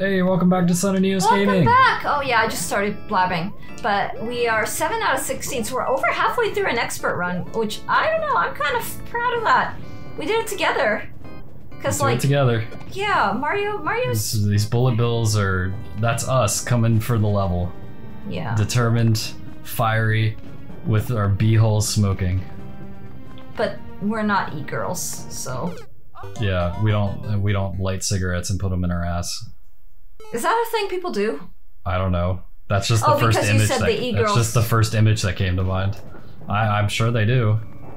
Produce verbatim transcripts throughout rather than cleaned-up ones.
Hey, welcome back to Sun and Neos Welcome Gaming. back! Oh yeah, I just started blabbing. But we are seven out of sixteen, so we're over halfway through an expert run, which I don't know, I'm kind of proud of that. We did it together. Cause Do like, it together. yeah, Mario, Mario's... These, these bullet bills are, that's us coming for the level. Yeah. Determined, fiery, with our beeholes smoking. But we're not e-girls, so... Yeah, we don't we don't light cigarettes and put them in our ass. Is that a thing people do? I don't know. That's just the Oh, first because you image said that, the e-girls. that's just the first image that came to mind. I, I'm sure they do.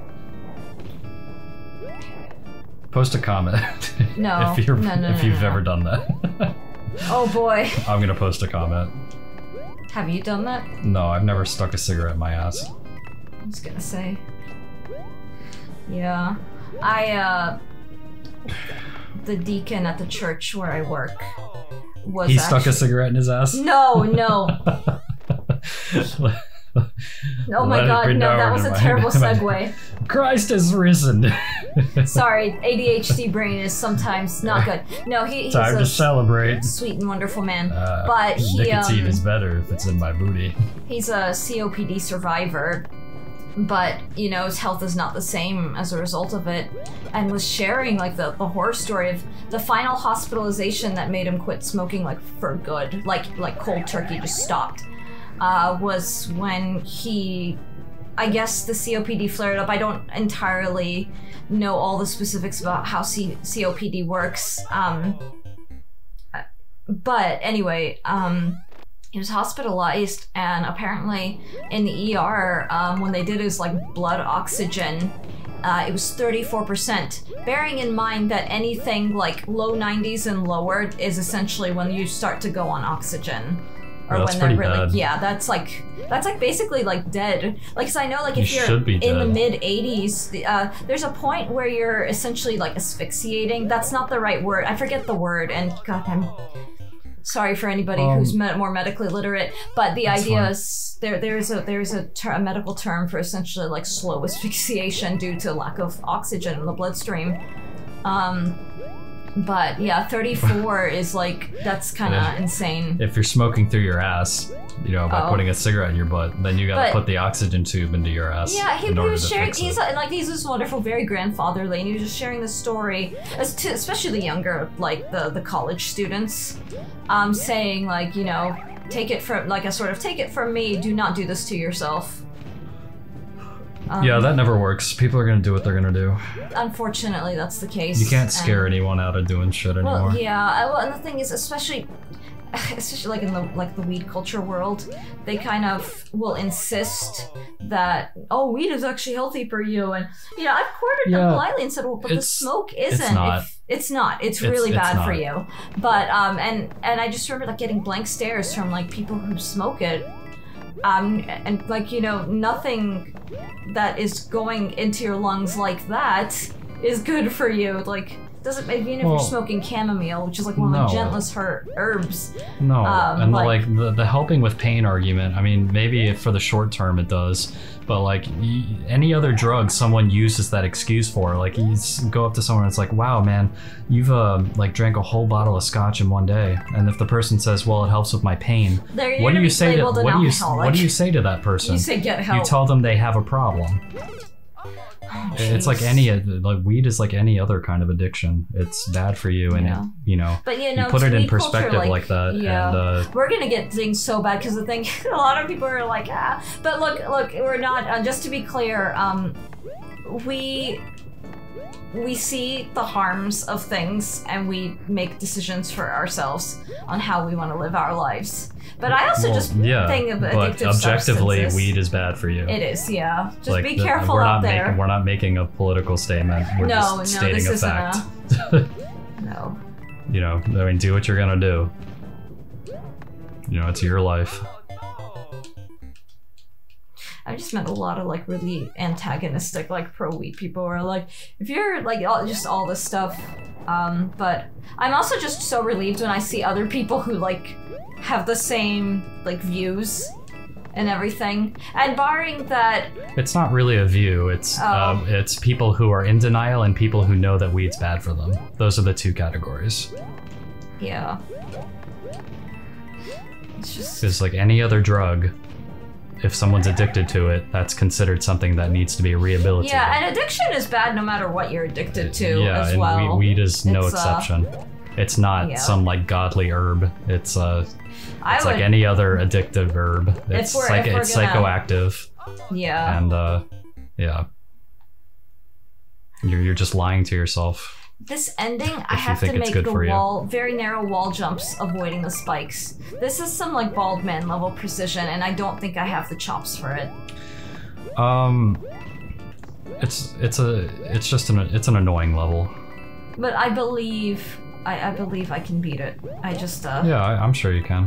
Post a comment. No, if you're no, no, if no, you've no. ever done that. Oh boy. I'm gonna post a comment. Have you done that? No, I've never stuck a cigarette in my ass. I was gonna say. Yeah. I, uh... the deacon at the church where I work was He actually... stuck a cigarette in his ass? No, no. Oh my Let it god, be no, known that was a in my- terrible in my- segue. Christ is risen. Sorry, A D H D brain is sometimes not good. No, he, he's Time a to celebrate. sweet and wonderful man. Uh, but he, nicotine um, is better if it's in my booty. he's a C O P D survivor, but, you know, his health is not the same as a result of it, and was sharing, like, the, the horror story of the final hospitalization that made him quit smoking, like, for good. Like, like cold turkey just stopped. Uh, was when he... I guess the C O P D flared up. I don't entirely know all the specifics about how C COPD works. Um, but anyway, um, he was hospitalized, and apparently in the E R, um, when they did his like blood oxygen, uh, it was thirty-four percent. Bearing in mind that anything like low nineties and lower is essentially when you start to go on oxygen. Or Well, that's when they're pretty really, bad. yeah, that's like, that's like basically like dead. Like, cause I know like if You you're should be in the dead. mid eighties, uh, there's a point where you're essentially like asphyxiating. That's not the right word. I forget the word, and God, I'm sorry for anybody Um, who's me more medically literate. But the that's idea fine. is there, there's a there's a, ter a medical term for essentially like slow asphyxiation due to lack of oxygen in the bloodstream. Um, but yeah, thirty-four is like, that's kind of Yeah. insane. If you're smoking through your ass, you know, by Oh. putting a cigarette in your butt, then you gotta But- put the oxygen tube into your ass. Yeah, he, in he order was to sharing. fix He's it. uh, like he's this wonderful, very grandfatherly, and he was just sharing the story, as to especially the younger, like the the college students, um, saying like, you know, take it from like a sort of take it from me. Do not do this to yourself. Um, Yeah, that never works. People are gonna do what they're gonna do. Unfortunately, that's the case. You can't scare and, anyone out of doing shit anymore. Well, yeah. I, well, and the thing is, especially. Especially like in the like the weed culture world, they kind of will insist that, oh, weed is actually healthy for you, and you know, I've quartered Yeah, them politely and said, well, but the it's- smoke it's isn't. not. If- it's not. It's It's- really it's bad for not. you. But um, and and I just remember like getting blank stares from like people who smoke it, um, and like you know, nothing that is going into your lungs like that is good for you. Like. Doesn't even if Well, you're smoking chamomile, which is like one of no. the gentlest her herbs. No, Um, and like- the, like the, the helping with pain argument, I mean, maybe for the short term it does, but like y- any other drug someone uses that excuse for, like you s- go up to someone and it's like, wow, man, you've uh, like drank a whole bottle of scotch in one day. And if the person says, well, it helps with my pain, They're what do gonna you be say to, labeled an what do you, alcoholic. what do you say to that person? You say get help. You tell them they have a problem. Oh, It's like jeez. any, like weed is like any other kind of addiction. It's bad for you, and Yeah. it, you know, But you know, you put to it in weed culture, perspective like, that, yeah. and uh, We're gonna get things so bad because the thing, a lot of people are like, ah. But look, look, we're not. Uh, just to be clear, um, we we see the harms of things and we make decisions for ourselves on how we want to live our lives. But I also well, just yeah, think of but addictive objectively, substances. weed is bad for you. It is, yeah. Just Like, be the- careful we're out not there. Making, we're not making a political statement. We're no, just no, stating this a isn't fact. a. No. You know, I mean, do what you're gonna do. You know, it's your life. I just met a lot of like really antagonistic, like pro weed people who are like, if you're like all, just all this stuff. Um, but I'm also just so relieved when I see other people who like have the same like views and everything. And barring that, It's not really a view. It's Oh. um, it's people who are in denial and people who know that weed's bad for them. Those are the two categories. yeah. It's just Because like any other drug, if someone's addicted to it, that's considered something that needs to be rehabilitated. yeah, and addiction is bad no matter what you're addicted to yeah, as and well. weed, weed is no It's, uh, exception. It's not yeah. some like godly herb. It's uh, I it's would, like any other addictive herb. It's we're- like if we're it's gonna- psychoactive, yeah. and uh, yeah, you're you're just lying to yourself. This ending, I you have think to it's make good the for you. wall very narrow wall jumps, avoiding the spikes. This is some like bald man level precision, and I don't think I have the chops for it. Um, it's it's a it's just an it's an annoying level. But I believe I, I believe I can beat it. I just uh. Yeah, I, I'm sure you can.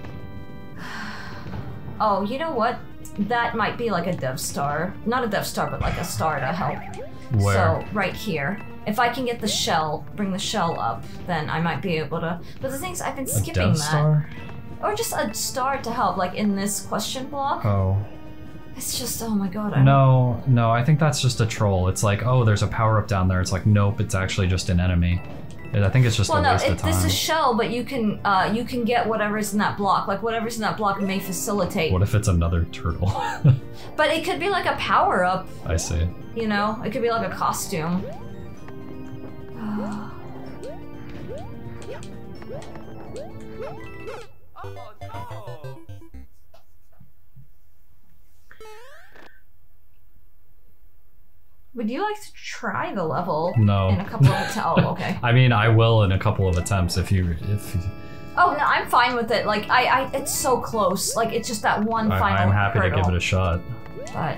Oh, you know what? That might be like a dev star, not a dev star, but like a star to help. Where? So right here. If I can get the shell, bring the shell up, then I might be able to. But the thing is, I've been A skipping Death that. Star? Or just a star to help, like in this question block. Oh. It's just, oh my god. I No, no, I think that's just a troll. It's like, oh, there's a power up down there. It's like, nope, it's actually just an enemy. I think it's just Well, a no, waste it, of time. this is shell, but you can uh, you can get whatever's in that block. Like whatever's in that block may facilitate. What if it's another turtle? But it could be like a power up. I see. You know, it could be like a costume. Would you like to try the level? No. In a couple of attempts. Oh, okay. I mean, I will in a couple of attempts if you if. Oh no, I'm fine with it. Like I, I, it's so close. Like it's just that one I, final I'm happy hurdle. to give it a shot. But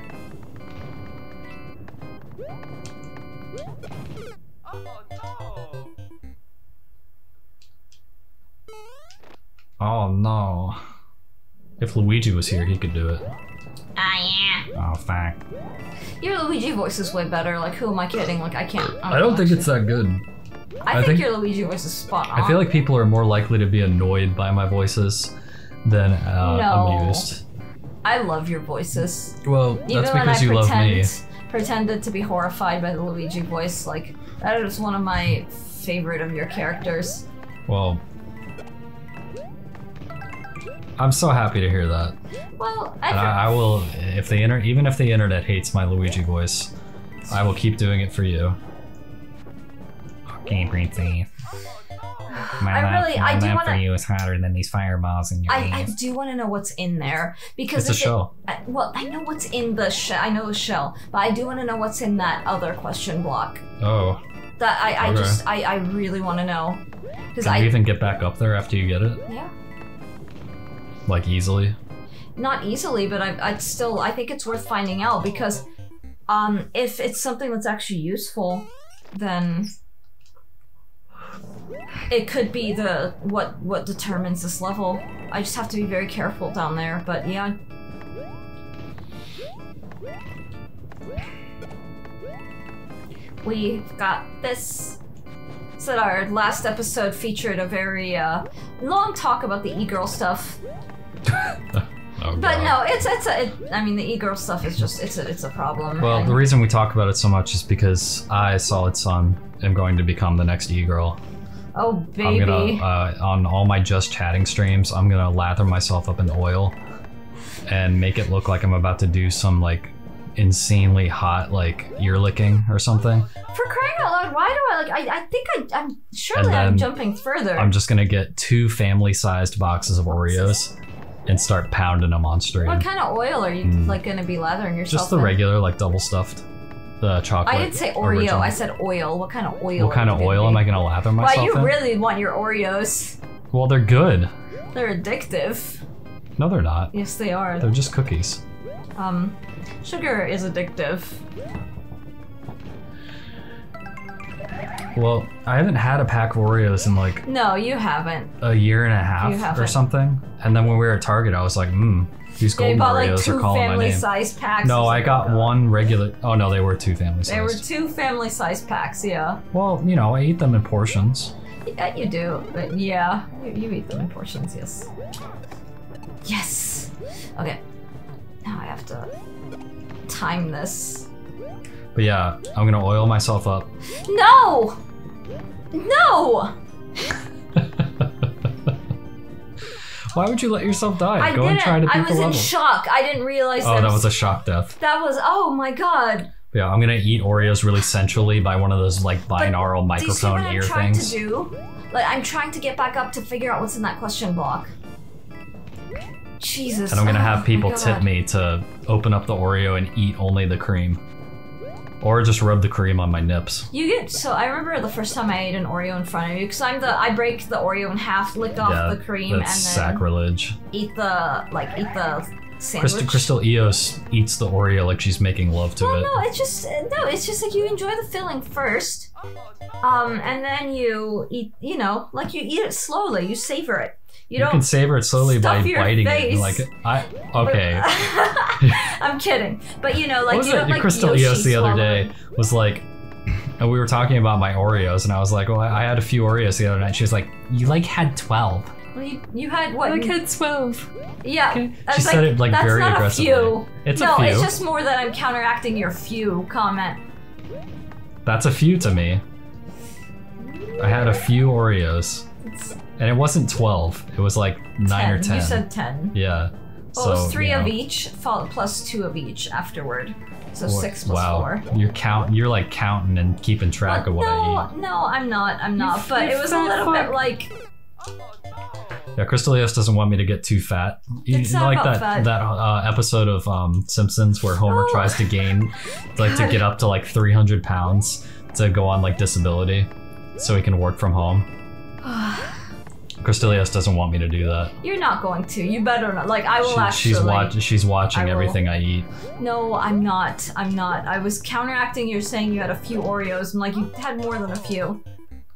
Oh no. If Luigi was here, he could do it. ah yeah. Oh, fuck. Your Luigi voice is way better. Like who am I kidding? Like I can't. I don't think it's that good. I, I think, think- your Luigi voice is spot on. I feel like people are more likely to be annoyed by my voices than uh, No. amused. I love your voices. Well, Even that's when because I you love me. pretend, pretended to be horrified by the Luigi voice, like that is one of my favorite of your characters. Well, I'm so happy to hear that. Well, I, And I, I will, if the inter, even if the internet hates my Luigi voice, I will keep doing it for you. Okay, Princey. My I love, really- my I do love wanna- for you is hotter than these fireballs in your I, I eyes. do want to know what's in there because It's a if it- shell. I, well, I know what's in the shell. I know the shell, but I do want to know what's in that other question block. Oh, That I, I Okay. just I, I really want to know because can I you even get back up there after you get it? yeah. Like easily? Not easily, but I, I'd still, I think it's worth finding out because um, if it's something that's actually useful, then it could be the what what determines this level. I just have to be very careful down there, but yeah. We've got this. So our last episode featured a very uh, long talk about the e-girl stuff. Oh, But God. no, it's it's a. It, I mean, the e-girl stuff is just it's a it's a problem. Well, and- the reason we talk about it so much is because I, Solid Sun, am going to become the next e-girl. oh I'm baby, gonna, uh, on all my Just Chatting streams, I'm gonna lather myself up in oil and make it look like I'm about to do some, like, insanely hot, like, ear licking or something. for crying out loud! Why do I like? I, I think I I'm surely And I'm then jumping further. I'm just gonna get two family-sized boxes of Oreos and start pounding them on stream. What kind of oil are you Mm. like going to be lathering yourself? Just the in? regular, like, double stuffed, the chocolate. I didn't say Oreo. original. I said oil. What kind of oil? What kind are of you gonna oil am be? I gonna lather myself Why you in? really want your Oreos? Well, they're good. They're addictive. No, they're not. Yes, they are. They're just cookies. Um, sugar is addictive. Well, I haven't had a pack of Oreos in like No, you haven't. a year and a You half or haven't. something. And then when we were at Target, I was like, hmm, these They golden bought like Oreos two are calling my family name. size packs. No, or I got something. one regular. Oh no, they were two family There were sized. two family size packs. Yeah. Well, you know, I eat them in portions. Yeah, you do. But yeah, you, you eat them in portions. Yes. Yes. Okay. Now I have to time this. But yeah, I'm gonna oil myself up. No. No. Why would you let yourself die? I Go didn't. and try to beat I the was in level. shock. I didn't realize Oh, that, that was a shock death. That was, oh my god. Yeah, I'm gonna eat Oreos really sensually by one of those like binaural But do you see microphone what ear I'm trying things. to do? Like, I'm trying to get back up to figure out what's in that question block. Jesus. And I'm gonna oh have people my tip God. me to open up the Oreo and eat only the cream. Or just rub the cream on my nips. You get so I remember the first time I ate an Oreo in front of you because I'm the I break the Oreo in half, lick off yeah, the cream, and then that's sacrilege. eat the like eat the sandwich. Crystal, Crystal Eos eats the Oreo like she's making love to Well, it. no, it's just no, it's just like you enjoy the filling first, um, and then you eat. You know, like you eat it slowly, you savor it. You, You don't can savor it slowly by stuff your biting face. it. Like I okay. I'm kidding, but you know, like What was you it? don't like Crystal Yoshi Eos the other swallow day it. was like, and we were talking about my Oreos, and I was like, well, I I had a few Oreos the other night. She was like, you like had twelve. Well, you, you had what? I you- had twelve. Yeah, Okay. that's She said it, like, that's very not aggressively. A few. It's a no, few. it's just more that I'm counteracting your few comment. That's a few to me. I had a few Oreos, and it wasn't twelve. It was like nine or ten. You said ten. Yeah. Well, so, it was three you know, of each, followed plus two of each afterward. So what- six plus wow. four. You're count. You're like counting and keeping track of what no, I eat. no, I'm not. I'm not. You- but you it was a fat little fuck. bit like Yeah, Crystal Eos doesn't want me to get too fat. You It's know, not like about that fat. that uh, episode of um, Simpsons where Homer Oh. tries to gain, like to God. get up to like three hundred pounds to go on like disability, so he can work from home. Crystal Eos doesn't want me to do that. you're not going to. You better not. Like I will She- actually. she's watch, She's watching I will. everything I eat. No, I'm not. I'm not. I was counteracting. You're saying you had a few Oreos. I'm like you had more than a few.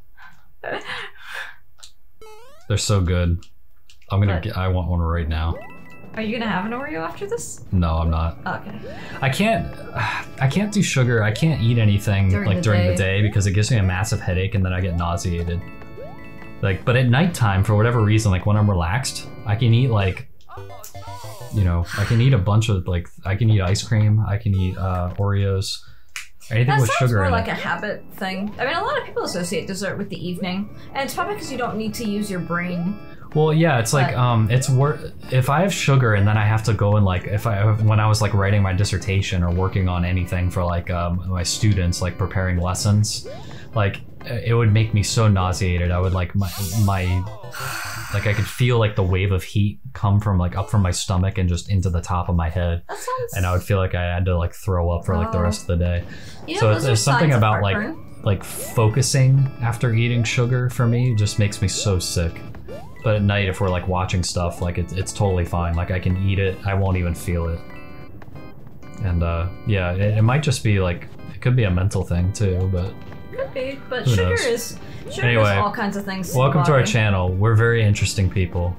They're so good. I'm gonna But- get. I want one right now. Are you gonna have an Oreo after this? No, I'm not. Okay. I can't. I can't do sugar. I can't eat anything During like the during day. the day because it gives me a massive headache and then I get nauseated. Like, but at nighttime, for whatever reason, like when I'm relaxed, I can eat like, you know, I can eat a bunch of like, I can eat ice cream. I can eat uh, Oreos. Anything That with sounds sugar more in like it. a habit thing. I mean, a lot of people associate dessert with the evening, and it's probably because you don't need to use your brain. Well, yeah, it's like But- um, it's worth if I have sugar and then I have to go and like if I when I was like writing my dissertation or working on anything for like um, my students like preparing lessons, like it would make me so nauseated. I would like my my like I could feel like the wave of heat come from like up from my stomach and just into the top of my head, That sounds. and I would feel like I had to like throw up for like the Oh. rest of the day. You know, So those are there's something signs of about like heartburn. like focusing after eating sugar for me just makes me so sick. But at night, if we're like watching stuff, like it's it's totally fine. Like I can eat it, I won't even feel it. And uh, yeah, it, it might just be like it could be a mental thing too. But Could be, but Who sugar knows? is sugar Anyway, is all kinds of things. the welcome to our body. channel. We're very interesting people.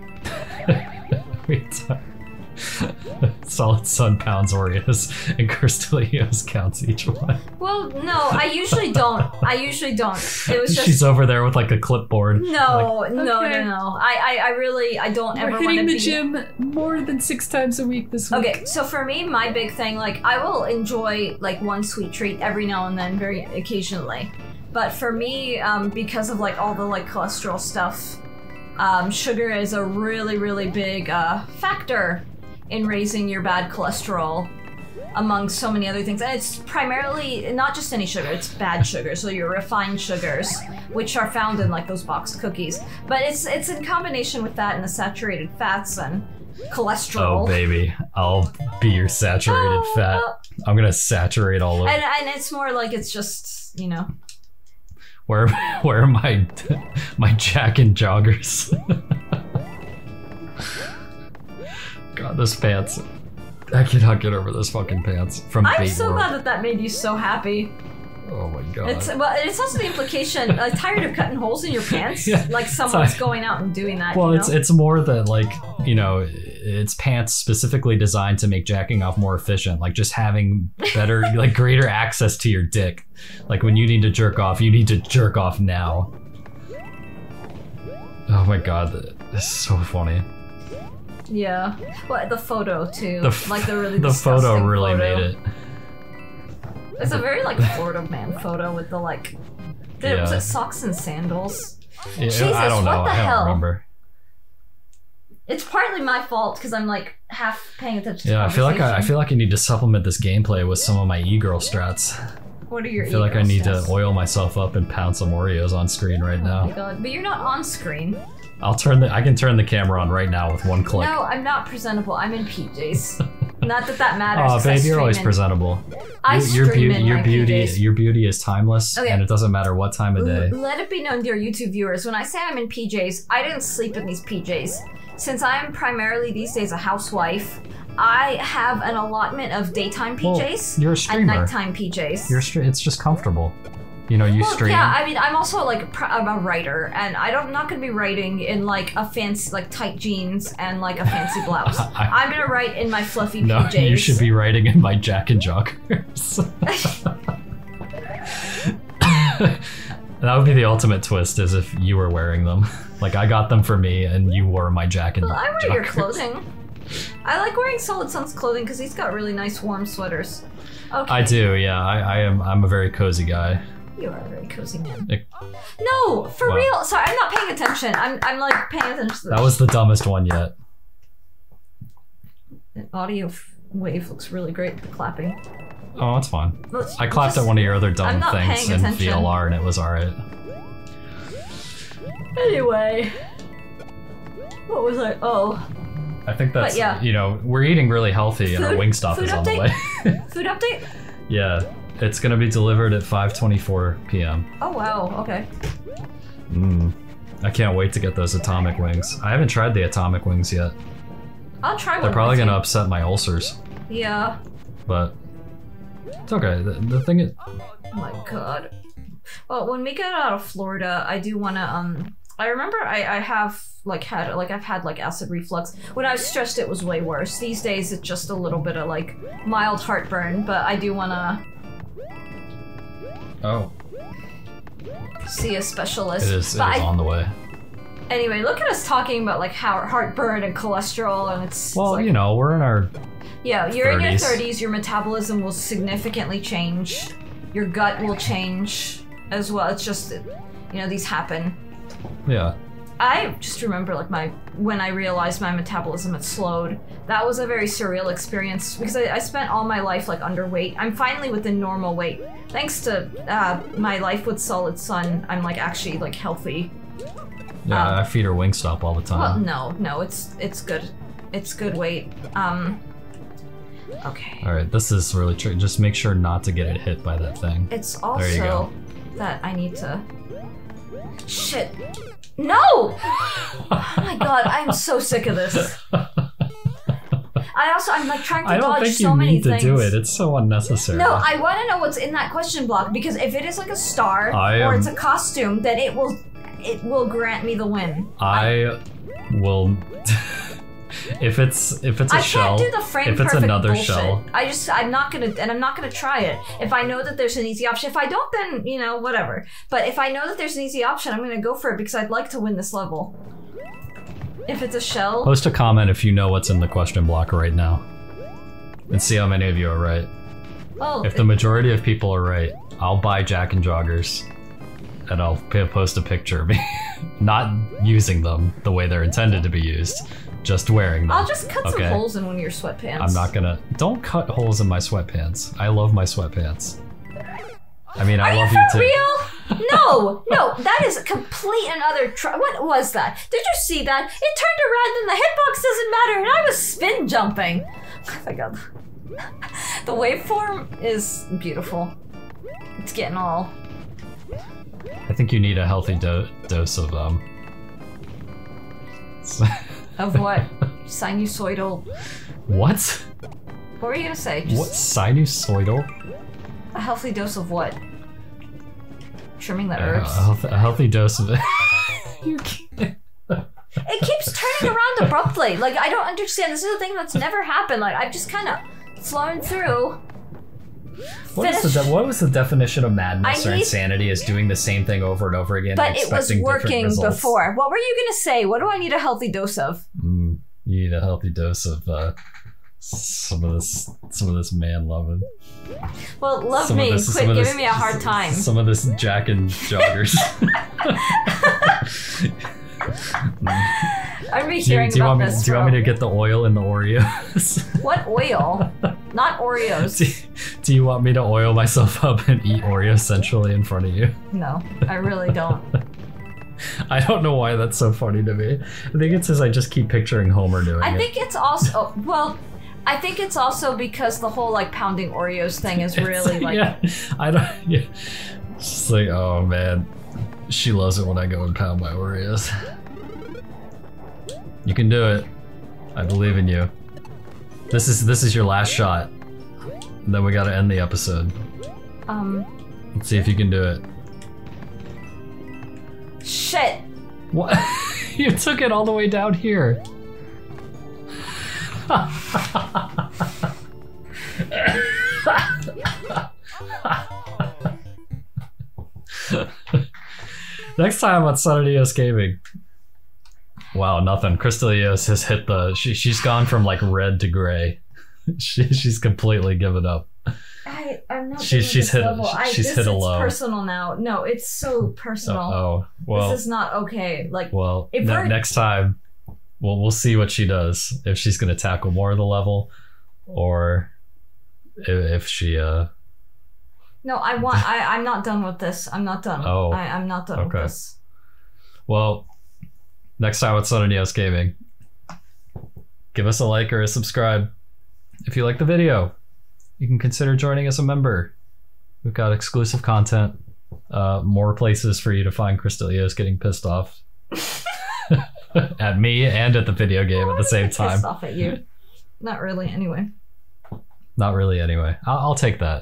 we talk- Solid Sun pounds Oreos and Crystal Eos counts each one. Well, no, I usually don't. I usually don't. It was just She's over there with like a clipboard. no, no, Okay. no, no. I, I, I really, I don't We're ever want hitting to the be. gym more than six times a week this week. Okay, so for me, my big thing, like, I will enjoy, like, one sweet treat every now and then, very occasionally. But for me, um, because of, like, all the, like, cholesterol stuff, um, sugar is a really, really big uh, factor in raising your bad cholesterol, among so many other things. And it's primarily, not just any sugar, it's bad sugar, so your refined sugars, which are found in, like, those boxed cookies. But it's, it's in combination with that and the saturated fats and cholesterol. Oh baby, I'll be your saturated Oh, fat. oh. I'm gonna saturate all over. And, and it's more like it's just, you know. Where where are my my Jack and joggers? God, this pants. I cannot get over this fucking pants from I'm Bait so World. glad that that made you so happy. Oh my god. It's well, it's also the implication. Like, tired of cutting holes in your pants. Yeah, like someone's sorry. going out and doing that. well, you it's know? it's more that like you know, it's pants specifically designed to make jacking off more efficient. Like just having better, like greater access to your dick. Like when you need to jerk off, you need to jerk off now. Oh my god, this is so funny. Yeah. Well, the photo too. The f- like the really the photo disgusting really photo. made it. It's a very like Florida man photo with the like. Did, Was Yeah. it socks and sandals? Yeah, Jesus, I don't know. what the I don't hell? remember. It's partly my fault because I'm like half paying attention. Yeah, to I feel like I, I conversation. feel like I need to supplement this gameplay with some of my e-girl strats. What are your? I feel like I e-girl need stats? to oil myself up and pound some Oreos on screen right Oh my now. god! But you're not on screen. I'll turn the I can turn the camera on right now with one click. No, I'm not presentable. I'm in P Js. Not that that matters. Oh, 'cause I babe, you're always stream in- presentable. I your, your, stream beau- in your my beauty, P Js. your beauty is timeless, Okay. and it doesn't matter what time of day. L- Let it be known, dear YouTube viewers, when I say I'm in P Js, I didn't sleep in these P Js. Since I'm primarily these days a housewife, I have an allotment of daytime P Js Well, you're a and streamer. nighttime P Js. You're stre- it's just comfortable. You know, you well, stream. yeah, I mean, I'm also like pr- I'm a writer, and I don't, I'm not going to be writing in like a fancy, like tight jeans and like a fancy blouse. I- I'm going to write in my fluffy no, P Js. you should be writing in my Jack and Joggers. That would be the ultimate twist, is if you were wearing them. Like, I got them for me, and you wore my Jack and Well, I wear Joggers. your clothing. I like wearing Solid Sun's clothing because he's got really nice warm sweaters. Okay. I do, yeah. I, I am. I'm a very cozy guy. You are a very cozy man. It- No, for Wow. real. Sorry, I'm not paying attention. I'm, I'm like paying attention to the That was the dumbest one yet. The audio f- wave looks really great with the clapping. Oh, that's fine. Let's- I clapped just- at one of your other I'm dumb not things paying in attention. V L R, and it was alright. Anyway. What was I? Oh. I think that's, But yeah. you know, we're eating really healthy, and our Food- Wingstop food is on the update? way. Food update? Yeah, it's gonna be delivered at five twenty-four p m Oh, wow. Okay. Mm. I can't wait to get those atomic wings. I haven't tried the atomic wings yet. I'll try one. They're probably with gonna you. upset my ulcers, Yeah. but it's okay. The, the thing is, Oh my god. Well, when we get out of Florida, I do want to, um, I remember I, I have, like, had, like, I've had, like, acid reflux. When I was stressed, it was way worse. These days, it's just a little bit of, like, mild heartburn, but I do want to oh, see a specialist. it is, it but is I, on the way. Anyway, look at us talking about, like, how heartburn and cholesterol, and it's, Well, it's like, you know, we're in our yeah, you're in your thirties. thirties, your metabolism will significantly change. Your gut will change as well. It's just, you know, these happen. yeah. I just remember like my when I realized my metabolism had slowed. That was a very surreal experience because I, I spent all my life like underweight. I'm finally within normal weight. Thanks to uh, my life with Solid Sun, I'm like actually like healthy. Yeah, Um, I feed her Wingstop all the time. Well, no, no, it's it's good. It's good weight. Um Okay. All right, this is really tricky. Just make sure not to get it hit by that thing. It's There you go. also that I need to Shit. No! Oh my god, I'm so sick of this. I also I'm like trying to I don't dodge think so you many need to things. do it. It's so unnecessary. No, I want to know what's in that question block because if it is like a star I or am- it's a costume, then it will it will grant me the win. I will. if it's if it's a I shell, can't do the frame if it's perfect another bullshit. shell, I just I'm not gonna and I'm not gonna try it. If I know that there's an easy option, if I don't, then you know whatever. But if I know that there's an easy option, I'm gonna go for it because I'd like to win this level. If it's a shell, post a comment if you know what's in the question block right now, and see how many of you are right. oh, If the majority of people are right, I'll buy Jack and Joggers, and I'll p- post a picture of me not using them the way they're intended to be used, just wearing them. I'll just cut okay? some holes in one of your sweatpants. I'm not gonna. Don't cut holes in my sweatpants. I love my sweatpants. I mean, I Are love you you for too. real? No, no, that is a complete another. Tr- what was that? Did you see that? It turned around and the hitbox doesn't matter, and I was spin jumping. Oh my god. The waveform is beautiful. It's getting all. I think you need a healthy do- dose of um. Of what? Sinusoidal. What? What were you gonna say? Just What sinusoidal? a healthy dose of what? Trimming the Uh, herbs. a, health- a healthy dose of it. You can't. It keeps turning around abruptly. Like, I don't understand. This is a thing that's never happened. Like, I've just kind of flown through. What, is the Finish. de- what was the definition of madness I or need- insanity? Is doing the same thing over and over again, But and it was expecting different working results? before. What were you going to say? What do I need a healthy dose of? Mm, you need a healthy dose of uh, some of this, some of this man loving. Well, love Some of me. this- Quit some of giving this- me a hard time. Some of this Jack and Joggers. I'm gonna be Do you, hearing do you about want me? this. Do you want me for- to get the oil in the Oreos? What oil? Not Oreos. do, do you want me to oil myself up and eat Oreos centrally in front of you? No, I really don't. I don't know why that's so funny to me. I think it's because I just keep picturing Homer doing I it. think it's also well, I think it's also because the whole like pounding Oreos thing is really like yeah, I don't. Yeah, it's just like, oh man, she loves it when I go and pound my Oreos. You can do it. I believe in you. This is this is your last shot. And then we gotta end the episode. um Let's see if you can do it. shit. What? You took it all the way down here. Next time on Sonadios Gaming. Wow, nothing. Crystalios has hit the. She she's gone from like red to gray. She she's completely given up. I I'm not. She- doing she's this hit a- level. I, she's this, hit a it's low. personal now. No, it's so personal. Oh well. This is not okay. Like Well, If ne- we're- next time, we'll we'll see what she does. If she's gonna tackle more of the level, or if, if she uh. no, I want. I I'm not done with this. I'm not done. Oh, I, I'm not done okay. with this. Well, next time on Sonadios Gaming, give us a like or a subscribe. If you like the video, you can consider joining as a member. We've got exclusive content, uh, more places for you to find Crystalios getting pissed off at me and at the video game at the same time. Pissed off at you. Not really. Anyway. Not really, anyway. I'll, I'll take that.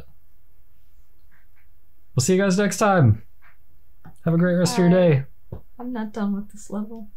We'll see you guys next time. Have a great rest of your day. I'm not done with this level.